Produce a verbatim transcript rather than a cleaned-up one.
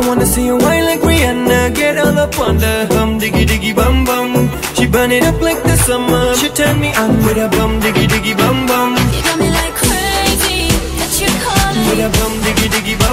wanna see you whine like Rihanna, get all up on the bum diggy diggy bum bum. She burn it up like the summer. She turn me on with a bum diggy diggy bum bum. You got me like crazy, that you calling. With a bum diggy diggy bum.